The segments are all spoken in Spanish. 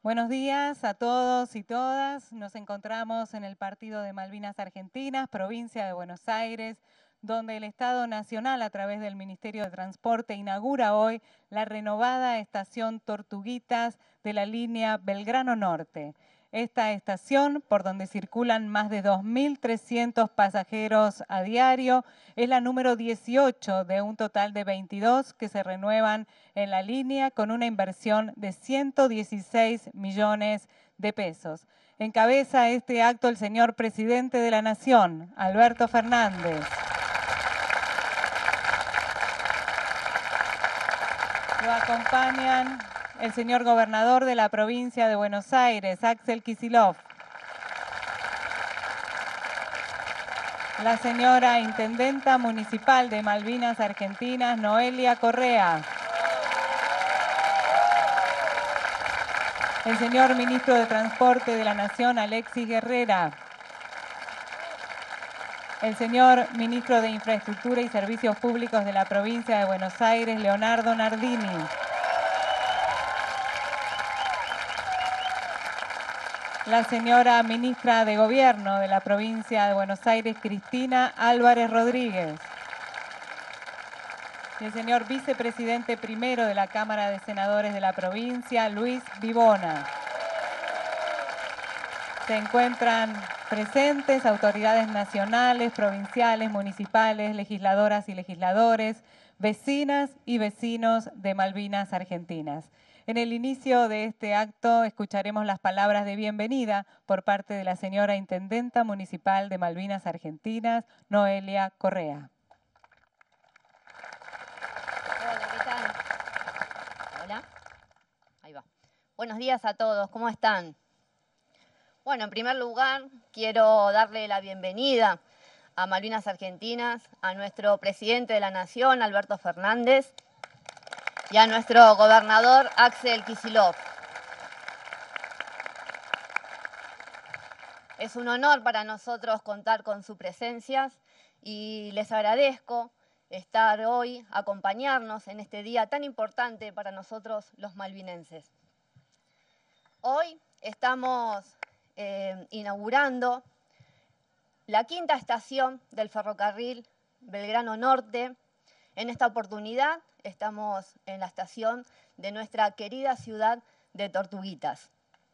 Buenos días a todos y todas. Nos encontramos en el Partido de Malvinas Argentinas, provincia de Buenos Aires, donde el Estado Nacional, a través del Ministerio de Transporte, inaugura hoy la renovada estación Tortuguitas de la línea Belgrano Norte. Esta estación, por donde circulan más de 2.300 pasajeros a diario, es la número 18 de un total de 22 que se renuevan en la línea con una inversión de 116 millones de pesos. Encabeza este acto el señor presidente de la Nación, Alberto Fernández. Lo acompañan el señor gobernador de la provincia de Buenos Aires, Axel Kicillof. La señora intendenta municipal de Malvinas Argentinas, Noelia Correa. El señor ministro de Transporte de la Nación, Alexis Guerrera. El señor ministro de Infraestructura y Servicios Públicos de la provincia de Buenos Aires, Leonardo Nardini. La señora ministra de Gobierno de la provincia de Buenos Aires, Cristina Álvarez Rodríguez. Y el señor vicepresidente primero de la Cámara de Senadores de la provincia, Luis Vivona. Se encuentran presentes autoridades nacionales, provinciales, municipales, legisladoras y legisladores, vecinas y vecinos de Malvinas Argentinas. En el inicio de este acto escucharemos las palabras de bienvenida por parte de la señora intendenta municipal de Malvinas Argentinas, Noelia Correa. Hola, ¿qué tal? Hola. Ahí va. Buenos días a todos, ¿cómo están? Bueno, en primer lugar, quiero darle la bienvenida a Malvinas Argentinas, a nuestro presidente de la Nación, Alberto Fernández, y a nuestro gobernador, Axel Kicillof. Es un honor para nosotros contar con su presencia y les agradezco estar hoy, acompañarnos en este día tan importante para nosotros los malvinenses. Hoy estamos inaugurando la quinta estación del ferrocarril Belgrano Norte. En esta oportunidad estamos en la estación de nuestra querida ciudad de Tortuguitas.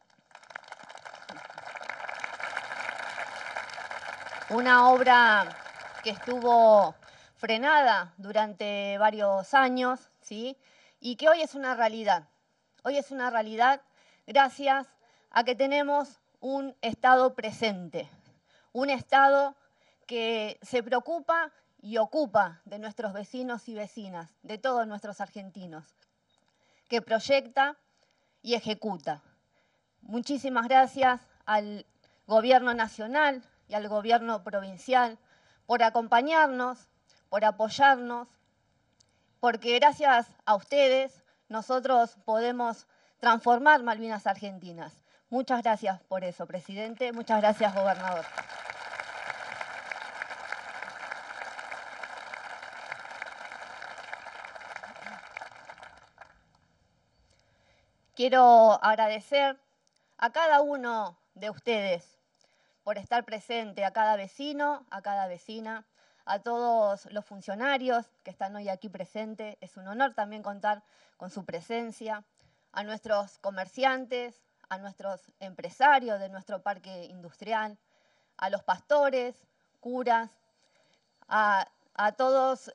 Una obra que estuvo frenada durante varios años, ¿sí? Y que hoy es una realidad. Hoy es una realidad gracias a que tenemos un Estado presente, un Estado que se preocupa y ocupa de nuestros vecinos y vecinas, de todos nuestros argentinos, que proyecta y ejecuta. Muchísimas gracias al Gobierno Nacional y al Gobierno Provincial por acompañarnos, por apoyarnos, porque gracias a ustedes nosotros podemos transformar Malvinas Argentinas. Muchas gracias por eso, presidente. Muchas gracias, gobernador. Quiero agradecer a cada uno de ustedes por estar presente, a cada vecino, a cada vecina, a todos los funcionarios que están hoy aquí presentes. Es un honor también contar con su presencia, a nuestros comerciantes, a nuestros empresarios de nuestro parque industrial, a los pastores, curas, a todos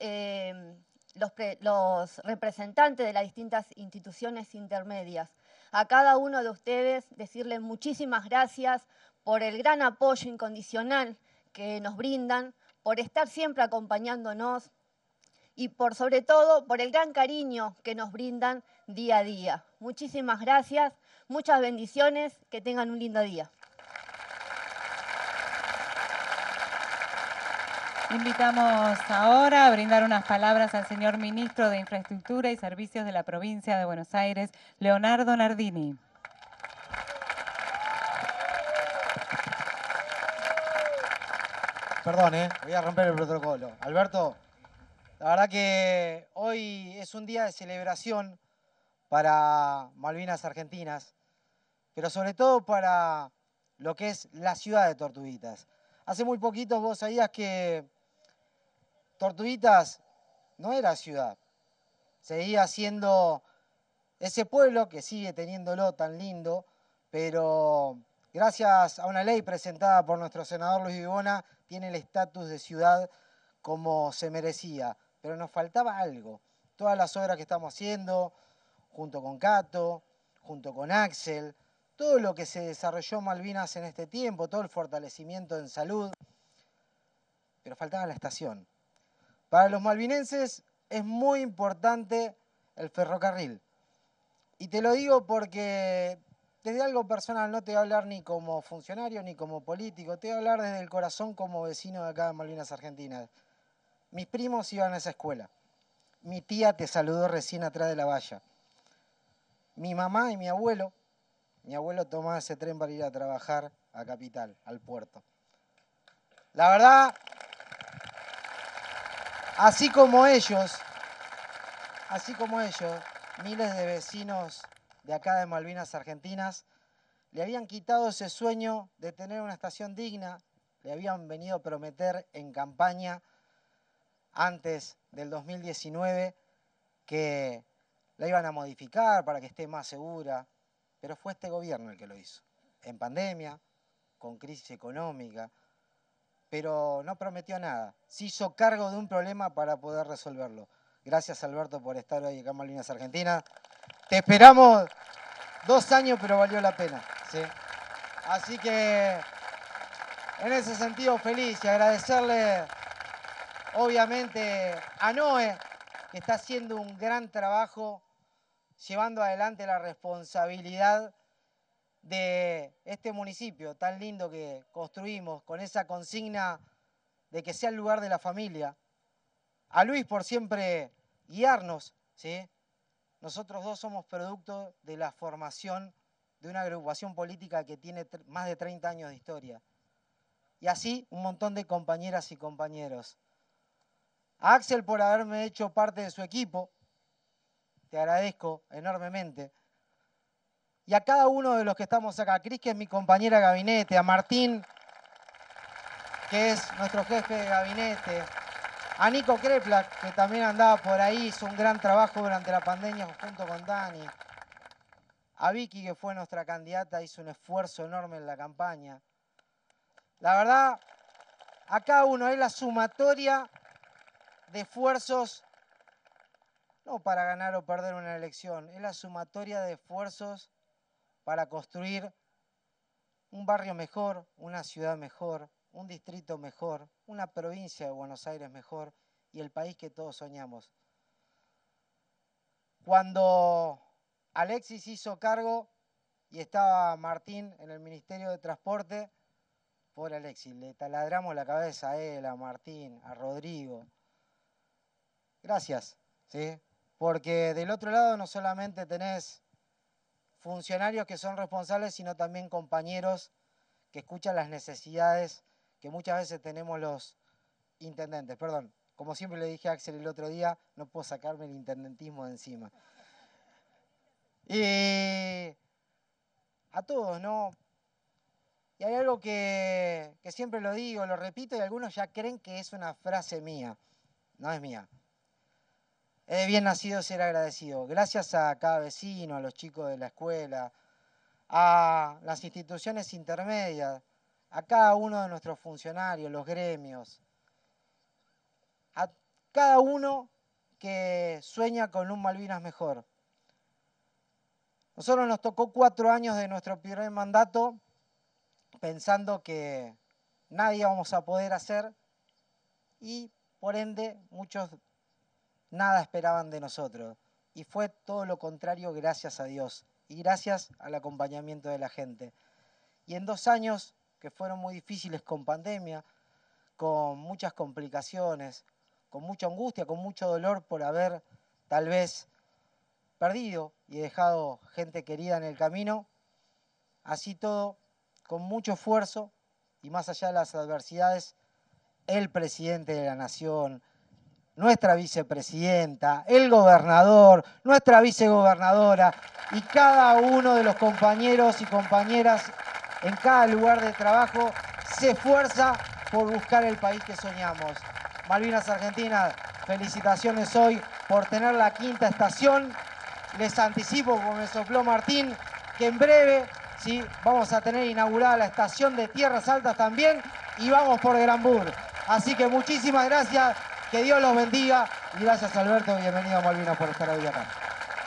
los representantes de las distintas instituciones intermedias. A cada uno de ustedes decirles muchísimas gracias por el gran apoyo incondicional que nos brindan, por estar siempre acompañándonos y sobre todo por el gran cariño que nos brindan día a día. Muchísimas gracias, muchas bendiciones, que tengan un lindo día. Invitamos ahora a brindar unas palabras al señor ministro de Infraestructura y Servicios de la provincia de Buenos Aires, Leonardo Nardini. Perdón, voy a romper el protocolo. Alberto, la verdad que hoy es un día de celebración para Malvinas Argentinas. pero sobre todo para lo que es la ciudad de Tortuguitas. Hace muy poquito vos sabías que Tortuguitas no era ciudad, seguía siendo ese pueblo que sigue teniéndolo tan lindo, pero gracias a una ley presentada por nuestro senador Luis Vivona, tiene el estatus de ciudad como se merecía. Pero nos faltaba algo. Todas las obras que estamos haciendo, junto con Cato, junto con Axel, todo lo que se desarrolló en Malvinas en este tiempo, todo el fortalecimiento en salud, pero faltaba la estación. Para los malvinenses es muy importante el ferrocarril. Y te lo digo porque desde algo personal, no te voy a hablar ni como funcionario ni como político, te voy a hablar desde el corazón como vecino de acá de Malvinas Argentinas. Mis primos iban a esa escuela. Mi tía te saludó recién atrás de la valla. Mi mamá y mi abuelo tomaba ese tren para ir a trabajar a Capital, al puerto. La verdad, así como ellos, miles de vecinos de acá de Malvinas Argentinas le habían quitado ese sueño de tener una estación digna, le habían venido a prometer en campaña antes del 2019 que la iban a modificar para que esté más segura, pero fue este gobierno el que lo hizo, en pandemia, con crisis económica, pero no prometió nada, se hizo cargo de un problema para poder resolverlo. Gracias, Alberto, por estar hoy acá en Malvinas Argentinas. Te esperamos 2 años, pero valió la pena, ¿sí? Así que, en ese sentido, feliz y agradecerle, obviamente, a Noé, que está haciendo un gran trabajo, llevando adelante la responsabilidad de este municipio tan lindo que construimos, con esa consigna de que sea el lugar de la familia. A Luis por siempre guiarnos, ¿sí? Nosotros dos somos producto de la formación de una agrupación política que tiene más de 30 años de historia. Y así un montón de compañeras y compañeros. A Axel por haberme hecho parte de su equipo, te agradezco enormemente. Y a cada uno de los que estamos acá, a Cris, que es mi compañera de gabinete, a Martín, que es nuestro jefe de gabinete, a Nico Kreplak, que también andaba por ahí, hizo un gran trabajo durante la pandemia junto con Dani, a Vicky, que fue nuestra candidata, hizo un esfuerzo enorme en la campaña. La verdad, a cada uno es la sumatoria de esfuerzos, no para ganar o perder una elección, es la sumatoria de esfuerzos para construir un barrio mejor, una ciudad mejor, un distrito mejor, una provincia de Buenos Aires mejor y el país que todos soñamos. Cuando Alexis hizo cargo y estaba Martín en el Ministerio de Transporte, pobre Alexis, le taladramos la cabeza a él, a Martín, a Rodrigo. Gracias, ¿sí? Porque del otro lado no solamente tenés funcionarios que son responsables, sino también compañeros que escuchan las necesidades que muchas veces tenemos los intendentes. Perdón, como siempre le dije a Axel el otro día, no puedo sacarme el intendentismo de encima. Y a todos, ¿no? Y hay algo que siempre lo digo, lo repito, y algunos ya creen que es una frase mía. No es mía. Es de bien nacido ser agradecido. Gracias a cada vecino, a los chicos de la escuela, a las instituciones intermedias, a cada uno de nuestros funcionarios, los gremios, a cada uno que sueña con un Malvinas mejor. Nosotros nos tocó 4 años de nuestro primer mandato pensando que nada íbamos a poder hacer y por ende muchos nada esperaban de nosotros. Y fue todo lo contrario, gracias a Dios y gracias al acompañamiento de la gente. Y en 2 años que fueron muy difíciles con pandemia, con muchas complicaciones, con mucha angustia, con mucho dolor por haber tal vez perdido y dejado gente querida en el camino, así todo, con mucho esfuerzo y más allá de las adversidades, el presidente de la Nación, nuestra vicepresidenta, el gobernador, nuestra vicegobernadora y cada uno de los compañeros y compañeras en cada lugar de trabajo se esfuerza por buscar el país que soñamos. Malvinas Argentinas, felicitaciones hoy por tener la 5ª estación. Les anticipo, como me sopló Martín, que en breve ¿sí? Vamos a tener inaugurada la estación de Tierras Altas también y vamos por Granbur. Así que muchísimas gracias, que Dios los bendiga y gracias Alberto, bienvenido a Malvinas por estar hoy acá.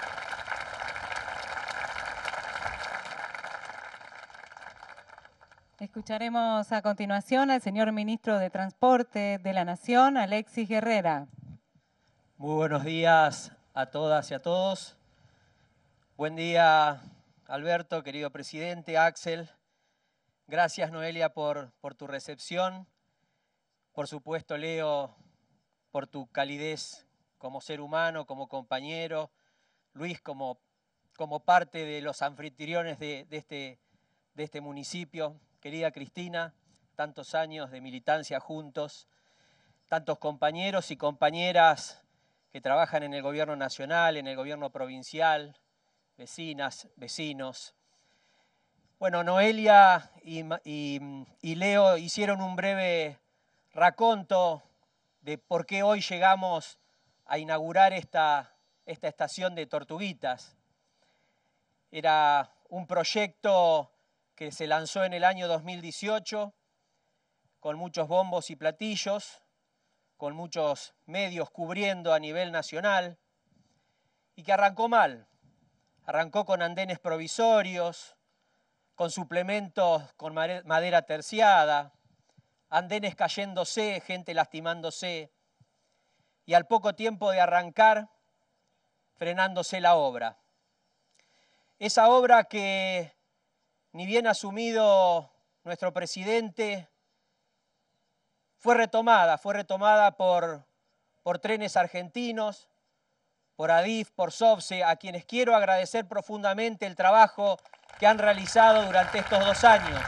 Escucharemos a continuación al señor Ministro de Transporte de la Nación, Alexis Guerrera. Muy buenos días a todas y a todos. Buen día, Alberto, querido presidente, Axel. Gracias, Noelia, por tu recepción. Por supuesto, Leo, por tu calidez como ser humano, como compañero. Luis, como parte de los anfitriones de este municipio. Querida Cristina, tantos años de militancia juntos, tantos compañeros y compañeras que trabajan en el gobierno nacional, en el gobierno provincial, vecinas, vecinos. Bueno, Noelia y Leo hicieron un breve raconto de por qué hoy llegamos a inaugurar esta estación de Tortuguitas. Era un proyecto que se lanzó en el año 2018 con muchos bombos y platillos, con muchos medios cubriendo a nivel nacional y que arrancó mal. Arrancó con andenes provisorios, con suplementos con madera terciada, andenes cayéndose, gente lastimándose y al poco tiempo de arrancar, frenándose la obra. Esa obra que, ni bien asumido nuestro presidente, fue retomada por Trenes Argentinos, por ADIF, por SOFSE, a quienes quiero agradecer profundamente el trabajo que han realizado durante estos 2 años.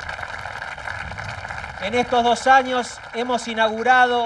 En estos 2 años hemos inaugurado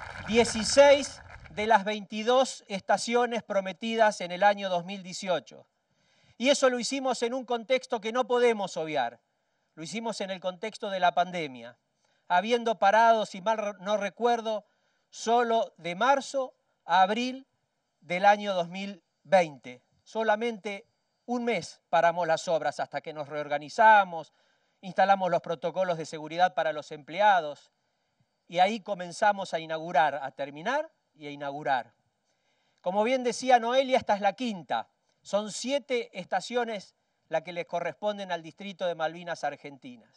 16 de las 22 estaciones prometidas en el año 2018. Y eso lo hicimos en un contexto que no podemos obviar. Lo hicimos en el contexto de la pandemia, habiendo parado, si mal no recuerdo, solo de marzo a abril del año 2020. Solamente un mes paramos las obras hasta que nos reorganizamos, instalamos los protocolos de seguridad para los empleados y ahí comenzamos a inaugurar, a terminar y a inaugurar. Como bien decía Noelia, esta es la 5ª. Son 7 estaciones las que les corresponden al distrito de Malvinas Argentinas.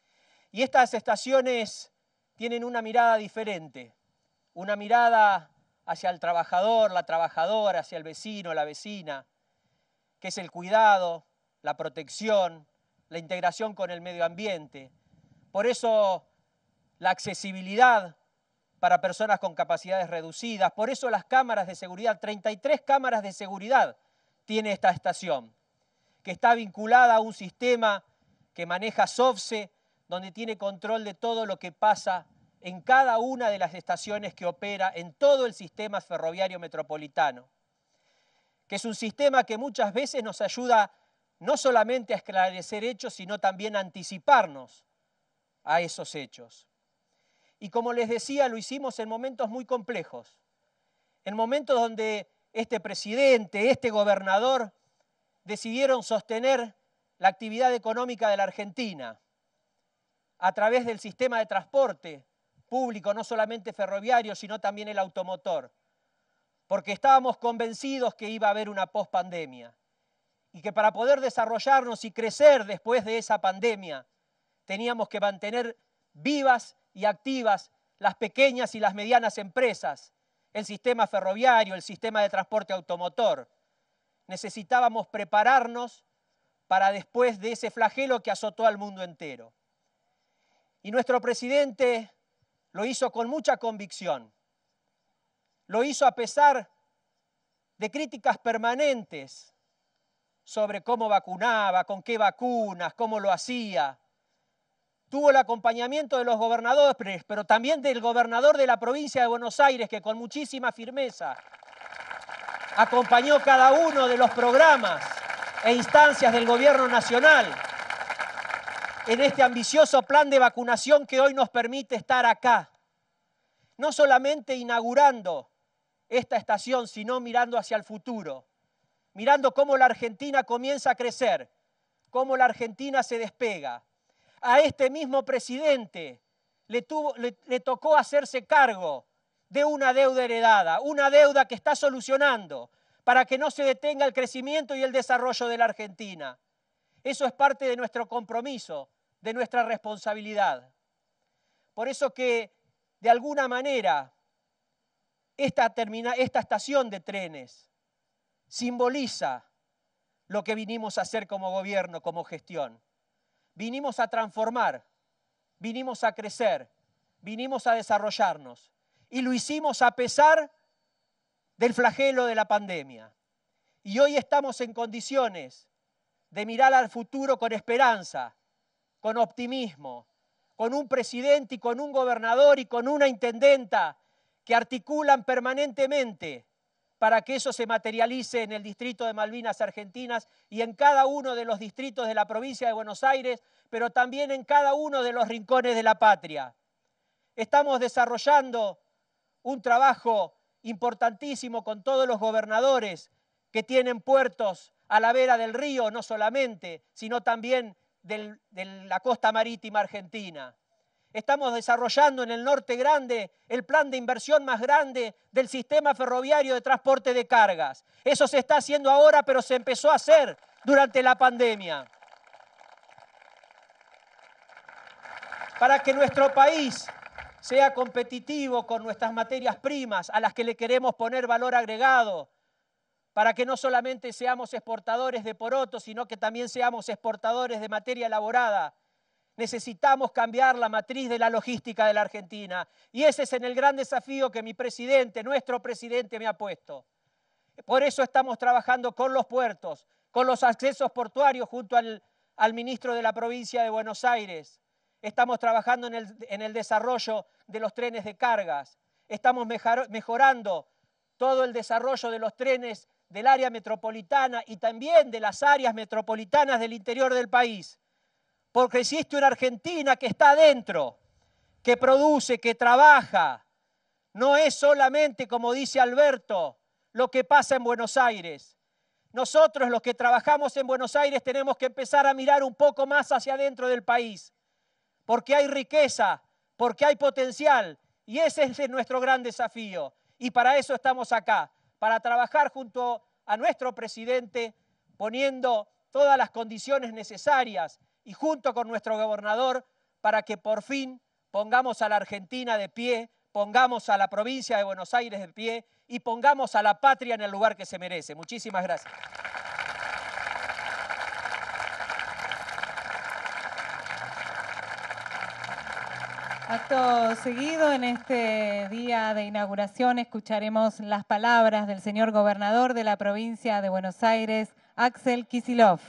Y estas estaciones tienen una mirada diferente, una mirada hacia el trabajador, la trabajadora, hacia el vecino, la vecina, que es el cuidado, la protección, la integración con el medio ambiente. Por eso la accesibilidad para personas con capacidades reducidas, por eso las cámaras de seguridad, 33 cámaras de seguridad tiene esta estación, que está vinculada a un sistema que maneja SOFSE, donde tiene control de todo lo que pasa en cada una de las estaciones que opera en todo el sistema ferroviario metropolitano, que es un sistema que muchas veces nos ayuda no solamente a esclarecer hechos, sino también a anticiparnos a esos hechos. Y como les decía, lo hicimos en momentos muy complejos, en momentos donde este presidente, este gobernador, decidieron sostener la actividad económica de la Argentina a través del sistema de transporte público, no solamente ferroviario, sino también el automotor, porque estábamos convencidos que iba a haber una pospandemia y que para poder desarrollarnos y crecer después de esa pandemia teníamos que mantener vivas y activas las pequeñas y las medianas empresas, el sistema ferroviario, el sistema de transporte automotor. Necesitábamos prepararnos para después de ese flagelo que azotó al mundo entero. Y nuestro presidente lo hizo con mucha convicción. Lo hizo a pesar de críticas permanentes sobre cómo vacunaba, con qué vacunas, cómo lo hacía, tuvo el acompañamiento de los gobernadores, pero también del gobernador de la provincia de Buenos Aires, que con muchísima firmeza acompañó cada uno de los programas e instancias del gobierno nacional en este ambicioso plan de vacunación que hoy nos permite estar acá, no solamente inaugurando esta estación, sino mirando hacia el futuro, mirando cómo la Argentina comienza a crecer, cómo la Argentina se despega. A este mismo presidente le tocó hacerse cargo de una deuda heredada, una deuda que está solucionando para que no se detenga el crecimiento y el desarrollo de la Argentina. Eso es parte de nuestro compromiso, de nuestra responsabilidad. Por eso que, de alguna manera, esta estación de trenes simboliza lo que vinimos a hacer como gobierno, como gestión. Vinimos a transformar, vinimos a crecer, vinimos a desarrollarnos. Y lo hicimos a pesar del flagelo de la pandemia. Y hoy estamos en condiciones de mirar al futuro con esperanza, con optimismo, con un presidente y con un gobernador y con una intendenta que articulan permanentemente para que eso se materialice en el distrito de Malvinas Argentinas y en cada uno de los distritos de la provincia de Buenos Aires, pero también en cada uno de los rincones de la patria. Estamos desarrollando un trabajo importantísimo con todos los gobernadores que tienen puertos a la vera del río, no solamente, sino también de la costa marítima argentina. Estamos desarrollando en el Norte Grande el plan de inversión más grande del sistema ferroviario de transporte de cargas. Eso se está haciendo ahora, pero se empezó a hacer durante la pandemia. Para que nuestro país sea competitivo con nuestras materias primas, a las que le queremos poner valor agregado, para que no solamente seamos exportadores de porotos, sino que también seamos exportadores de materia elaborada. Necesitamos cambiar la matriz de la logística de la Argentina. Y ese es el gran desafío que mi presidente, nuestro presidente, me ha puesto. Por eso estamos trabajando con los puertos, con los accesos portuarios junto al ministro de la provincia de Buenos Aires. Estamos trabajando en el desarrollo de los trenes de cargas. Estamos mejorando todo el desarrollo de los trenes del área metropolitana y también de las áreas metropolitanas del interior del país. Porque existe una Argentina que está adentro, que produce, que trabaja. No es solamente, como dice Alberto, lo que pasa en Buenos Aires. Nosotros, los que trabajamos en Buenos Aires, tenemos que empezar a mirar un poco más hacia adentro del país. Porque hay riqueza, porque hay potencial. Y ese es nuestro gran desafío. Y para eso estamos acá, para trabajar junto a nuestro presidente, poniendo todas las condiciones necesarias y junto con nuestro gobernador para que por fin pongamos a la Argentina de pie, pongamos a la provincia de Buenos Aires de pie y pongamos a la patria en el lugar que se merece. Muchísimas gracias. Acto seguido, en este día de inauguración, escucharemos las palabras del señor gobernador de la provincia de Buenos Aires, Axel Kicillof.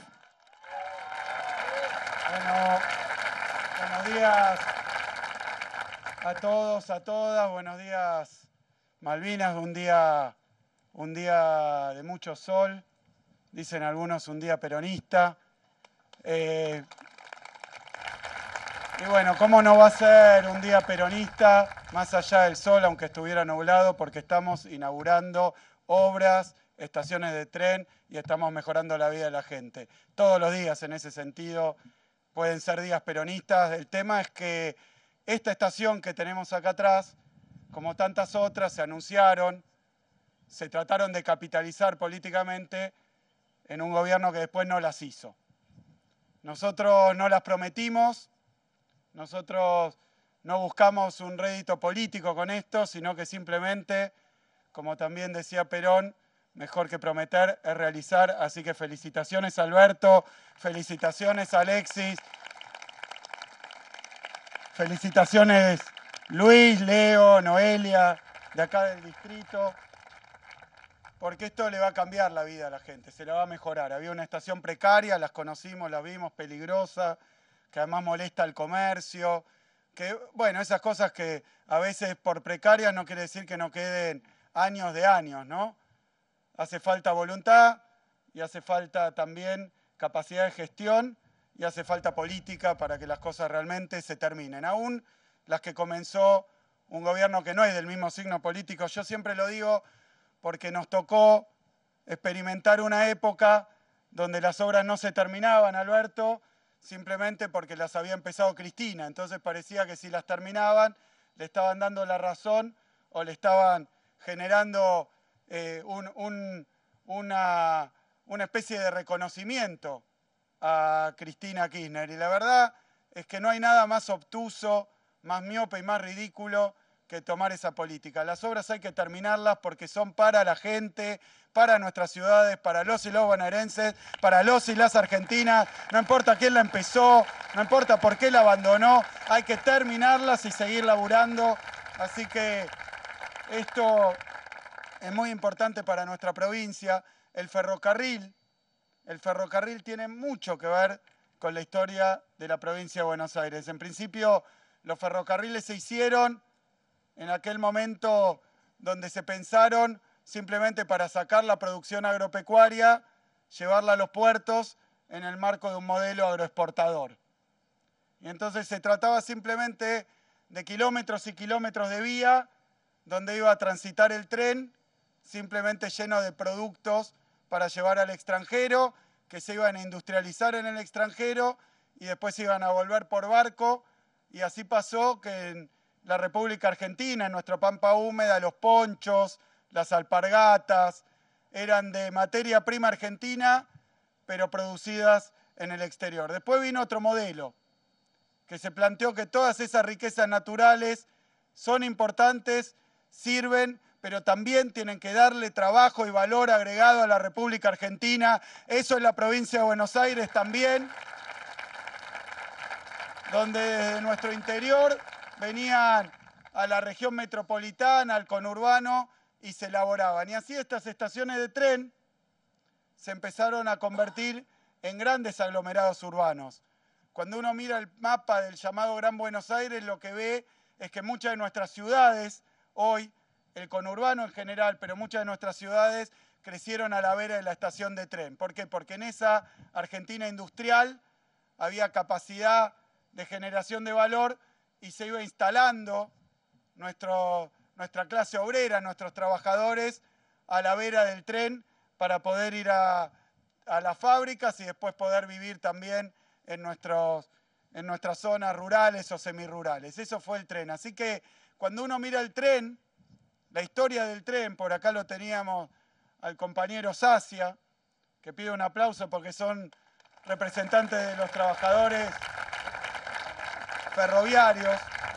Bueno, buenos días a todos, a todas. Buenos días, Malvinas. Un día de mucho sol. Dicen algunos un día peronista. Y bueno, ¿cómo no va a ser un día peronista más allá del sol, aunque estuviera nublado? Porque estamos inaugurando obras, estaciones de tren y estamos mejorando la vida de la gente. Todos los días en ese sentido pueden ser días peronistas. El tema es que esta estación que tenemos acá atrás, como tantas otras, se anunciaron, se trataron de capitalizar políticamente en un gobierno que después no las hizo. Nosotros no las prometimos. Nosotros no buscamos un rédito político con esto, sino que simplemente, como también decía Perón, mejor que prometer es realizar. Así que felicitaciones Alberto, felicitaciones Alexis, felicitaciones Luis, Leo, Noelia, de acá del distrito, porque esto le va a cambiar la vida a la gente, se la va a mejorar. Había una estación precaria, las conocimos, la vimos, peligrosa, que además molesta al comercio, que, bueno, esas cosas que a veces por precarias no quiere decir que no queden años de años, ¿no? Hace falta voluntad y hace falta también capacidad de gestión y hace falta política para que las cosas realmente se terminen. Aún las que comenzó un gobierno que no es del mismo signo político, yo siempre lo digo porque nos tocó experimentar una época donde las obras no se terminaban, Alberto, simplemente porque las había empezado Cristina. Entonces parecía que si las terminaban, le estaban dando la razón o le estaban generando una especie de reconocimiento a Cristina Kirchner. Y la verdad es que no hay nada más obtuso, más miope y más ridículo que tomar esa política. Las obras hay que terminarlas porque son para la gente, para nuestras ciudades, para los y los bonaerenses, para los y las argentinas. No importa quién la empezó, no importa por qué la abandonó, hay que terminarlas y seguir laburando. Así que esto es muy importante para nuestra provincia. El ferrocarril tiene mucho que ver con la historia de la provincia de Buenos Aires. En principio, los ferrocarriles se hicieron en aquel momento donde se pensaron simplemente para sacar la producción agropecuaria, llevarla a los puertos en el marco de un modelo agroexportador. Y entonces se trataba simplemente de kilómetros y kilómetros de vía donde iba a transitar el tren, simplemente lleno de productos para llevar al extranjero, que se iban a industrializar en el extranjero y después se iban a volver por barco. Y así pasó que en la República Argentina, en nuestra pampa húmeda, los ponchos, las alpargatas, eran de materia prima argentina, pero producidas en el exterior. Después vino otro modelo, que se planteó que todas esas riquezas naturales son importantes, sirven, pero también tienen que darle trabajo y valor agregado a la República Argentina. Eso es la provincia de Buenos Aires también, donde desde nuestro interior venían a la región metropolitana, al conurbano, y se elaboraban. Y así estas estaciones de tren se empezaron a convertir en grandes aglomerados urbanos. Cuando uno mira el mapa del llamado Gran Buenos Aires, lo que ve es que muchas de nuestras ciudades, hoy, el conurbano en general, pero muchas de nuestras ciudades crecieron a la vera de la estación de tren. ¿Por qué? Porque en esa Argentina industrial había capacidad de generación de valor y se iba instalando nuestra clase obrera, nuestros trabajadores, a la vera del tren para poder ir a las fábricas y después poder vivir también en nuestras zonas rurales o semirurales. Eso fue el tren. Así que cuando uno mira el tren, la historia del tren, por acá lo teníamos al compañero Sacia, que pide un aplauso porque son representantes de los trabajadores ferroviarios.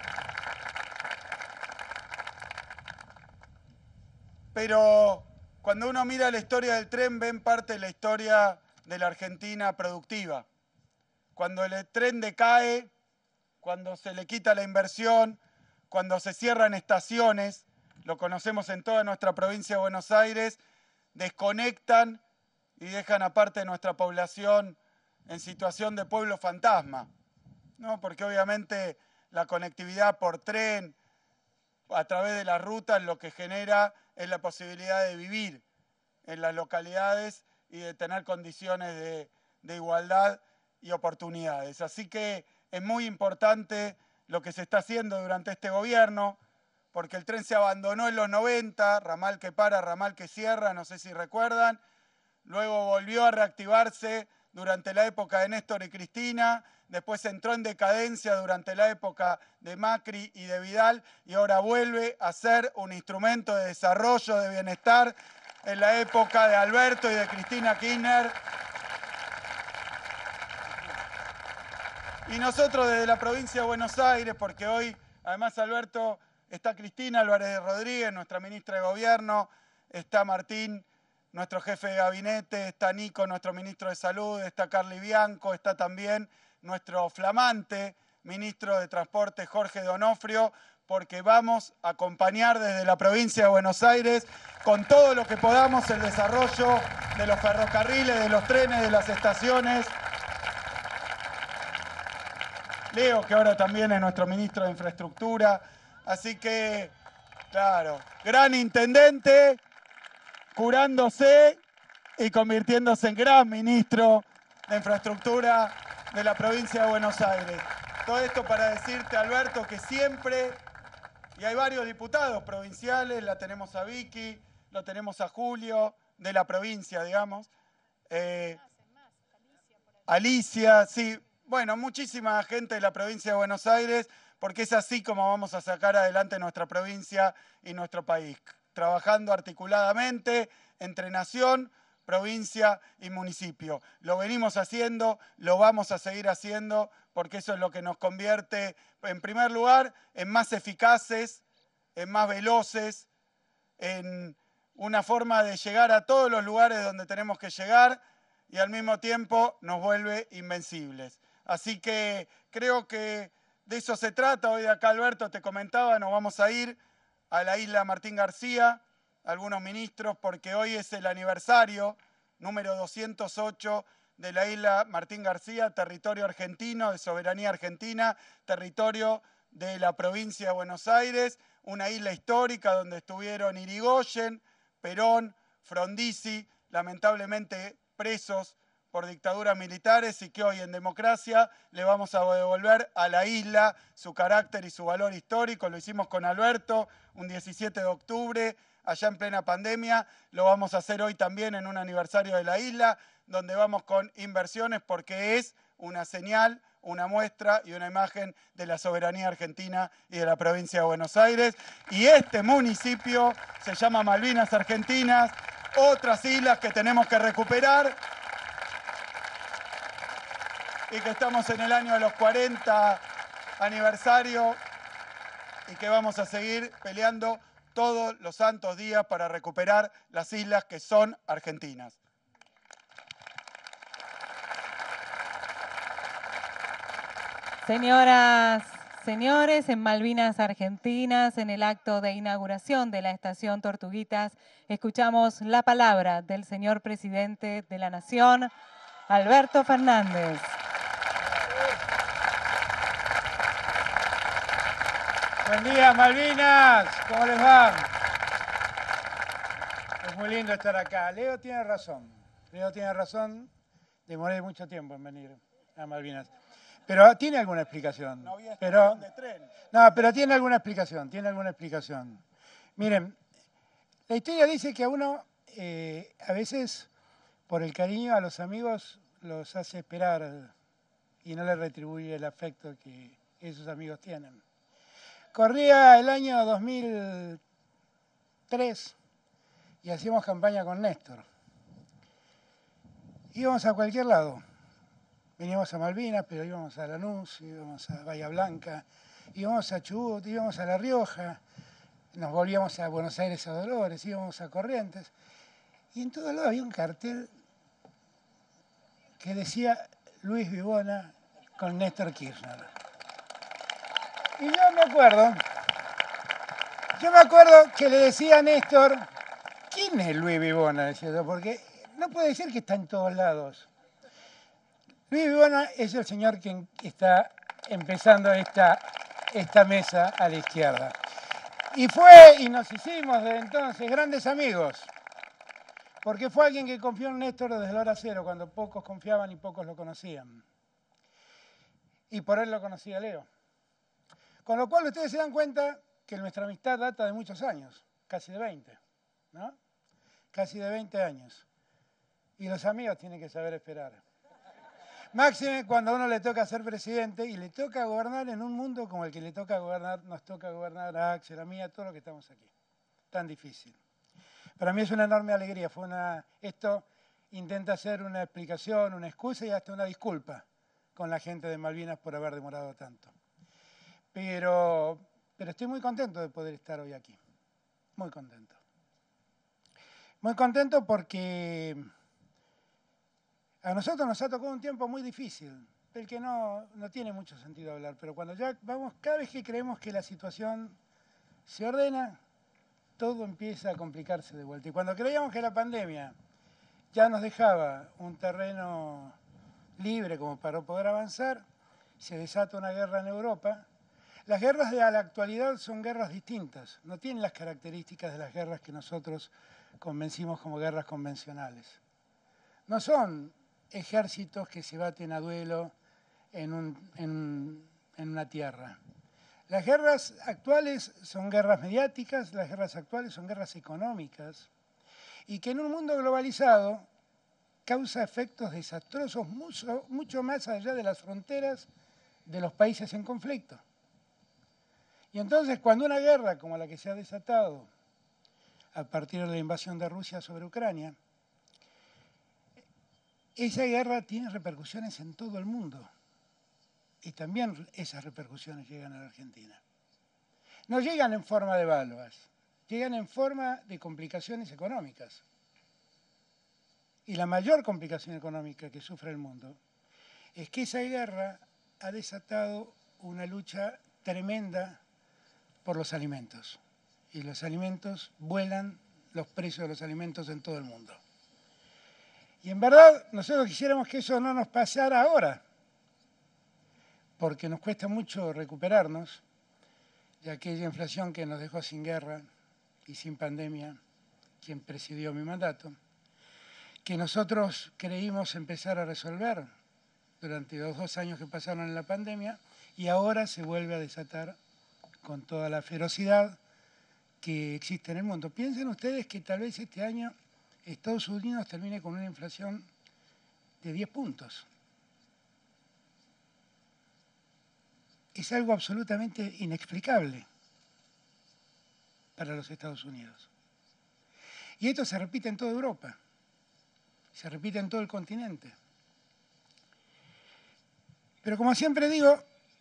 Pero cuando uno mira la historia del tren, ven parte de la historia de la Argentina productiva. Cuando el tren decae, cuando se le quita la inversión, cuando se cierran estaciones, lo conocemos en toda nuestra provincia de Buenos Aires, desconectan y dejan aparte de nuestra población en situación de pueblo fantasma, ¿no? Porque obviamente la conectividad por tren, a través de las rutas, lo que genera es la posibilidad de vivir en las localidades y de tener condiciones de igualdad y oportunidades. Así que es muy importante lo que se está haciendo durante este gobierno, porque el tren se abandonó en los 90, ramal que para, ramal que cierra, no sé si recuerdan. Luego volvió a reactivarse durante la época de Néstor y Cristina, después entró en decadencia durante la época de Macri y de Vidal, y ahora vuelve a ser un instrumento de desarrollo, de bienestar, en la época de Alberto y de Cristina Kirchner. Y nosotros desde la provincia de Buenos Aires, porque hoy, además, Alberto, está Cristina Álvarez Rodríguez, nuestra ministra de Gobierno, está Martín, nuestro jefe de gabinete, está Nico, nuestro ministro de Salud, está Carly Bianco, está también nuestro flamante ministro de Transporte, Jorge Donofrio, porque vamos a acompañar desde la provincia de Buenos Aires con todo lo que podamos el desarrollo de los ferrocarriles, de los trenes, de las estaciones. Leo, que ahora también es nuestro ministro de Infraestructura. Así que, claro, gran intendente, curándose y convirtiéndose en gran ministro de Infraestructura de la provincia de Buenos Aires. Todo esto para decirte, Alberto, que siempre, y hay varios diputados provinciales, la tenemos a Vicky, lo tenemos a Julio, de la provincia, digamos. Alicia, sí. Bueno, muchísima gente de la provincia de Buenos Aires, porque es así como vamos a sacar adelante nuestra provincia y nuestro país, trabajando articuladamente entre nación, provincia y municipio. Lo venimos haciendo, lo vamos a seguir haciendo, porque eso es lo que nos convierte, en primer lugar, en más eficaces, en más veloces, en una forma de llegar a todos los lugares donde tenemos que llegar y al mismo tiempo nos vuelve invencibles. Así que creo que de eso se trata. Hoy de acá, Alberto, te comentaba, nos vamos a ir a la isla Martín García, algunos ministros, porque hoy es el aniversario número 208 de la isla Martín García, territorio argentino, de soberanía argentina, territorio de la provincia de Buenos Aires, una isla histórica donde estuvieron Irigoyen, Perón, Frondizi, lamentablemente presos por dictaduras militares, y que hoy en democracia le vamos a devolver a la isla su carácter y su valor histórico. Lo hicimos con Alberto un 17 de octubre, allá en plena pandemia. Lo vamos a hacer hoy también en un aniversario de la isla, donde vamos con inversiones, porque es una señal, una muestra y una imagen de la soberanía argentina y de la provincia de Buenos Aires. Y este municipio se llama Malvinas Argentinas, otras islas que tenemos que recuperar, y que estamos en el año de los 40 aniversario y que vamos a seguir peleando todos los santos días para recuperar las islas que son argentinas. Señoras, señores, en Malvinas Argentinas, en el acto de inauguración de la estación Tortuguitas, escuchamos la palabra del señor presidente de la Nación, Alberto Fernández. Buen día, Malvinas. ¿Cómo les va? Es muy lindo estar acá. Leo tiene razón. Leo tiene razón. Demoré mucho tiempo en venir a Malvinas. Pero tiene alguna explicación. No había estación de tren. No, pero tiene alguna explicación. Tiene alguna explicación. Miren, la historia dice que a uno, a veces, por el cariño a los amigos, los hace esperar y no les retribuye el afecto que esos amigos tienen. Corría el año 2003 y hacíamos campaña con Néstor. Íbamos a cualquier lado. Veníamos a Malvinas, pero íbamos a Lanús, íbamos a Bahía Blanca, íbamos a Chubut, íbamos a La Rioja, nos volvíamos a Buenos Aires a Dolores, íbamos a Corrientes. Y en todo lado había un cartel que decía Luis Vivona con Néstor Kirchner. Y yo me acuerdo que le decía a Néstor, ¿quién es Luis Vivona? Decía yo, porque no puede ser que está en todos lados. Luis Vivona es el señor que está empezando esta mesa a la izquierda. Y nos hicimos desde entonces grandes amigos, porque fue alguien que confió en Néstor desde la hora cero, cuando pocos confiaban y pocos lo conocían. Y por él lo conocía Leo. Con lo cual ustedes se dan cuenta que nuestra amistad data de muchos años, casi de 20, ¿no? Casi de 20 años. Y los amigos tienen que saber esperar. Máxime cuando a uno le toca ser presidente y le toca gobernar en un mundo como el que le toca gobernar, nos toca gobernar a Axel, a mí, a todos los que estamos aquí. Tan difícil. Para mí es una enorme alegría. Esto intenta ser una explicación, una excusa y hasta una disculpa con la gente de Malvinas por haber demorado tanto. Pero estoy muy contento de poder estar hoy aquí. Muy contento. Muy contento porque a nosotros nos ha tocado un tiempo muy difícil, del que no tiene mucho sentido hablar, pero cuando ya vamos, cada vez que creemos que la situación se ordena, todo empieza a complicarse de vuelta. Y cuando creíamos que la pandemia ya nos dejaba un terreno libre como para poder avanzar, se desata una guerra en Europa. Las guerras de la actualidad son guerras distintas, no tienen las características de las guerras que nosotros convencimos como guerras convencionales. No son ejércitos que se baten a duelo en una tierra. Las guerras actuales son guerras mediáticas, las guerras actuales son guerras económicas, y que en un mundo globalizado causa efectos desastrosos mucho más allá de las fronteras de los países en conflicto. Y entonces, cuando una guerra como la que se ha desatado a partir de la invasión de Rusia sobre Ucrania, esa guerra tiene repercusiones en todo el mundo. Y también esas repercusiones llegan a la Argentina. No llegan en forma de balas, llegan en forma de complicaciones económicas. Y la mayor complicación económica que sufre el mundo es que esa guerra ha desatado una lucha tremenda por los alimentos. Y los alimentos vuelan, los precios de los alimentos en todo el mundo. Y en verdad, nosotros quisiéramos que eso no nos pasara ahora, porque nos cuesta mucho recuperarnos de aquella inflación que nos dejó sin guerra y sin pandemia, quien presidió mi mandato, que nosotros creímos empezar a resolver durante los 2 años que pasaron en la pandemia, y ahora se vuelve a desatar con toda la ferocidad que existe en el mundo. Piensen ustedes que tal vez este año Estados Unidos termine con una inflación de 10 puntos. Es algo absolutamente inexplicable para los Estados Unidos. Y esto se repite en toda Europa, se repite en todo el continente. Pero como siempre digo,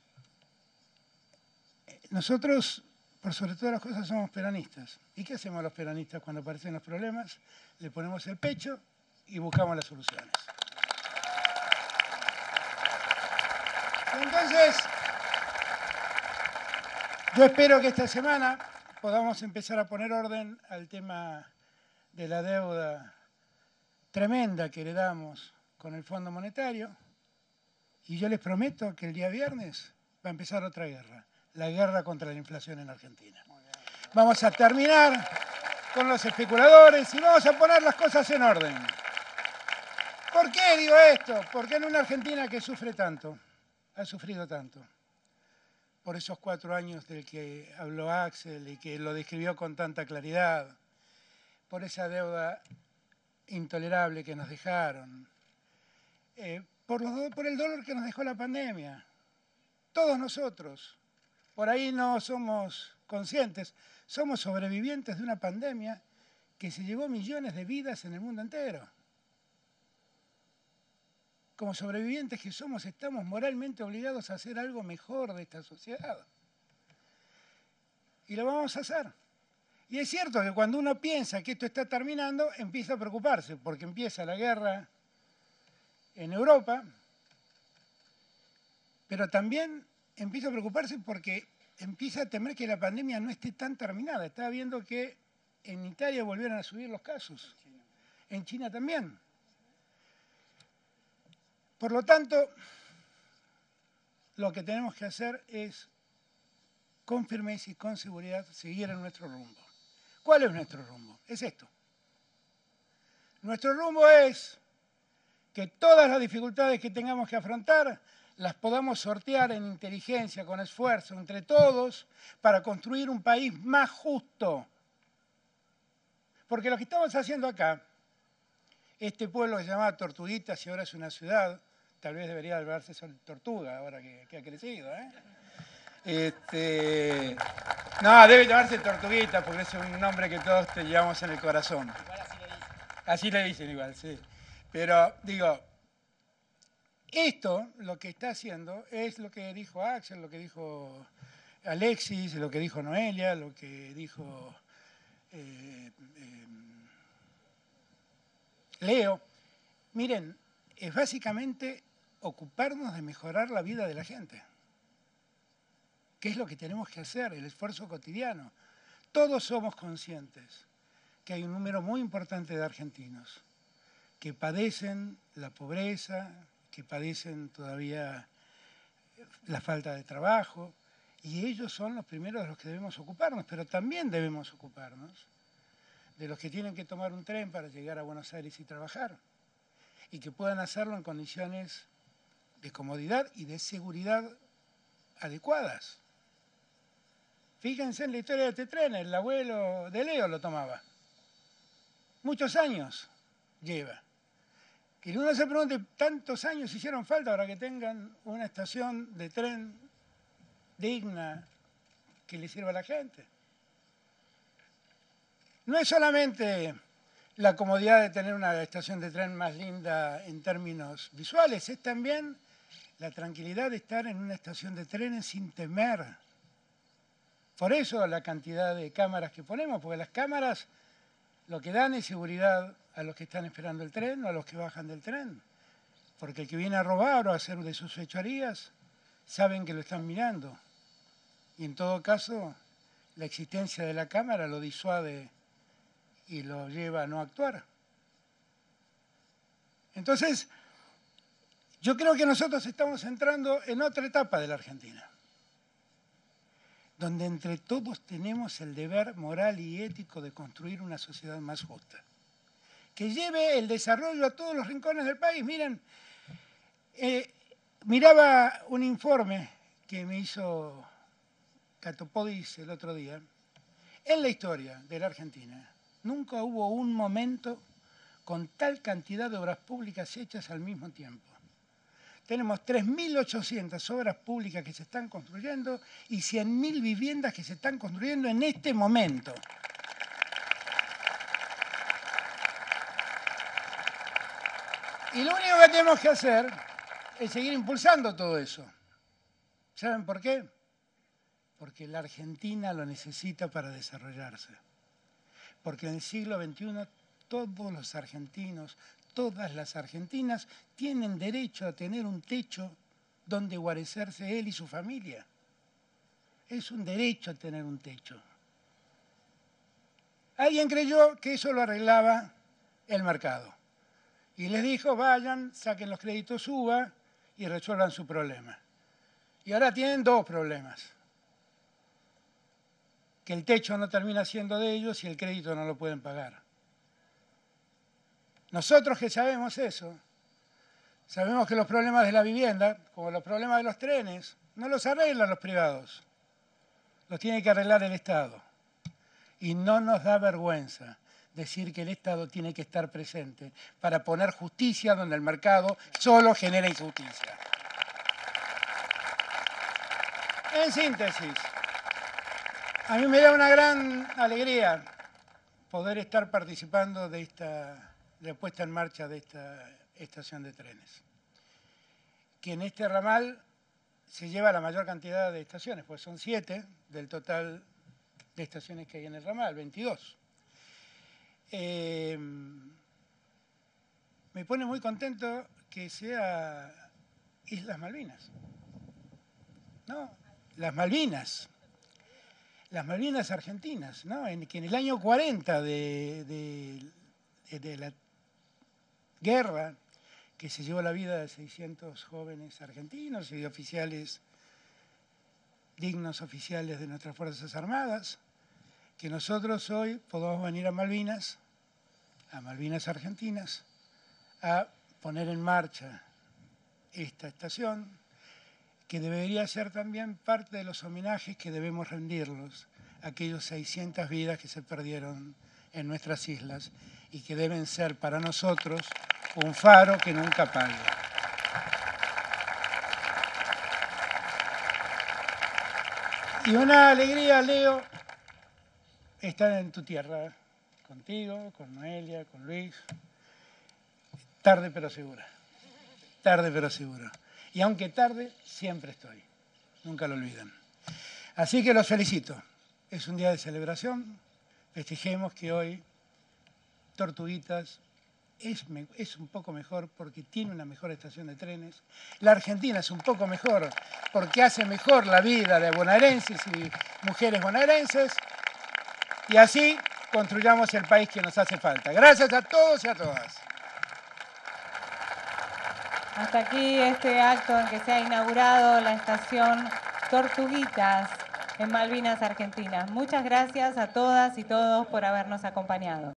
nosotros, por sobre todas las cosas, somos peronistas. ¿Y qué hacemos los peronistas cuando aparecen los problemas? Le ponemos el pecho y buscamos las soluciones. Entonces, yo espero que esta semana podamos empezar a poner orden al tema de la deuda tremenda que heredamos con el Fondo Monetario. Y yo les prometo que el día viernes va a empezar otra guerra, la guerra contra la inflación en Argentina. Vamos a terminar con los especuladores y vamos a poner las cosas en orden. ¿Por qué digo esto? Porque en una Argentina que sufre tanto, ha sufrido tanto, por esos 4 años del que habló Axel y que lo describió con tanta claridad, por esa deuda intolerable que nos dejaron, por el dolor que nos dejó la pandemia. Todos nosotros, por ahí no somos conscientes, somos sobrevivientes de una pandemia que se llevó millones de vidas en el mundo entero. Como sobrevivientes que somos, estamos moralmente obligados a hacer algo mejor de esta sociedad. Y lo vamos a hacer. Y es cierto que cuando uno piensa que esto está terminando, empieza a preocuparse, porque empieza la guerra en Europa, pero también empieza a preocuparse porque empieza a temer que la pandemia no esté tan terminada. Estaba viendo que en Italia volvieron a subir los casos, en China también. Por lo tanto, lo que tenemos que hacer es, con firmeza y con seguridad, seguir en nuestro rumbo. ¿Cuál es nuestro rumbo? Es esto. Nuestro rumbo es que todas las dificultades que tengamos que afrontar las podamos sortear en inteligencia, con esfuerzo, entre todos, para construir un país más justo. Porque lo que estamos haciendo acá, este pueblo que se llamaba Tortuguitas y ahora es una ciudad, tal vez debería hablarse sobre Tortuga, ahora que ha crecido, No, debe llamarse Tortuguita, porque es un nombre que todos te llevamos en el corazón. Igual así le dicen. Así le dicen igual, sí. Pero, digo, esto lo que está haciendo es lo que dijo Axel, lo que dijo Alexis, lo que dijo Noelia, lo que dijo Leo. Miren, es básicamente ocuparnos de mejorar la vida de la gente. ¿Qué es lo que tenemos que hacer? El esfuerzo cotidiano. Todos somos conscientes que hay un número muy importante de argentinos que padecen la pobreza, que padecen todavía la falta de trabajo, y ellos son los primeros de los que debemos ocuparnos, pero también debemos ocuparnos de los que tienen que tomar un tren para llegar a Buenos Aires y trabajar, y que puedan hacerlo en condiciones de comodidad y de seguridad adecuadas. Fíjense en la historia de este tren, el abuelo de Leo lo tomaba. Muchos años lleva. Y uno se pregunta, ¿tantos años hicieron falta para que tengan una estación de tren digna que le sirva a la gente? No es solamente la comodidad de tener una estación de tren más linda en términos visuales, es también la tranquilidad de estar en una estación de trenes sin temer. Por eso la cantidad de cámaras que ponemos, porque las cámaras lo que dan es seguridad a los que están esperando el tren o a los que bajan del tren. Porque el que viene a robar o a hacer de sus fechorías, saben que lo están mirando. Y en todo caso, la existencia de la cámara lo disuade y lo lleva a no actuar. Entonces, yo creo que nosotros estamos entrando en otra etapa de la Argentina, donde entre todos tenemos el deber moral y ético de construir una sociedad más justa, que lleve el desarrollo a todos los rincones del país. Miren, miraba un informe que me hizo Catopodis el otro día. En la historia de la Argentina, nunca hubo un momento con tal cantidad de obras públicas hechas al mismo tiempo. Tenemos 3.800 obras públicas que se están construyendo y 100.000 viviendas que se están construyendo en este momento. Y lo único que tenemos que hacer es seguir impulsando todo eso. ¿Saben por qué? Porque la Argentina lo necesita para desarrollarse. Porque en el siglo XXI todos los argentinos, todas las argentinas tienen derecho a tener un techo donde guarecerse él y su familia. Es un derecho a tener un techo. Alguien creyó que eso lo arreglaba el mercado. Y les dijo, vayan, saquen los créditos UBA y resuelvan su problema. Y ahora tienen dos problemas. Que el techo no termina siendo de ellos y el crédito no lo pueden pagar. Nosotros que sabemos eso, sabemos que los problemas de la vivienda, como los problemas de los trenes, no los arreglan los privados, los tiene que arreglar el Estado. Y no nos da vergüenza decir que el Estado tiene que estar presente para poner justicia donde el mercado solo genera injusticia. En síntesis, a mí me da una gran alegría poder estar participando de la puesta en marcha de esta estación de trenes, que en este ramal se lleva la mayor cantidad de estaciones, pues son 7 del total de estaciones que hay en el ramal, 22. Me pone muy contento que sea Islas Malvinas. No, las Malvinas argentinas, ¿no? Que en el año 40 de la guerra, que se llevó la vida de 600 jóvenes argentinos y de oficiales, dignos oficiales de nuestras Fuerzas Armadas, que nosotros hoy podamos venir a Malvinas Argentinas, a poner en marcha esta estación, que debería ser también parte de los homenajes que debemos rendirlos a aquellos 600 vidas que se perdieron en nuestras islas y que deben ser para nosotros un faro que nunca apague. Y una alegría, Leo, estar en tu tierra, contigo, con Noelia, con Luis. Tarde pero segura. Tarde pero seguro. Y aunque tarde, siempre estoy. Nunca lo olviden. Así que los felicito. Es un día de celebración. Festejemos que hoy Tortuguitas es un poco mejor porque tiene una mejor estación de trenes. La Argentina es un poco mejor porque hace mejor la vida de bonaerenses y mujeres bonaerenses. Y así construyamos el país que nos hace falta. Gracias a todos y a todas. Hasta aquí este acto en que se ha inaugurado la estación Tortuguitas en Malvinas Argentinas. Muchas gracias a todas y todos por habernos acompañado.